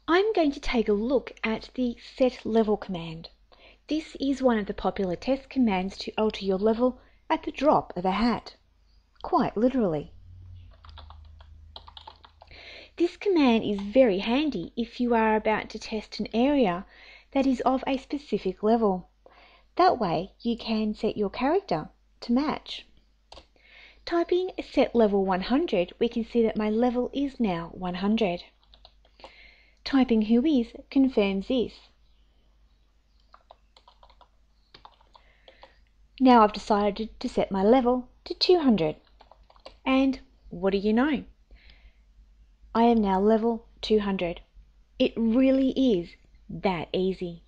I'm going to take a look at the setlevel command. This is one of the popular test commands to alter your level at the drop of a hat, quite literally. This command is very handy if you are about to test an area that is of a specific level. That way you can set your character to match. Typing set level 100, we can see that my level is now 100. Typing who is confirms this. Now I've decided to set my level to 200. And what do you know? I am now level 200. It really is that easy.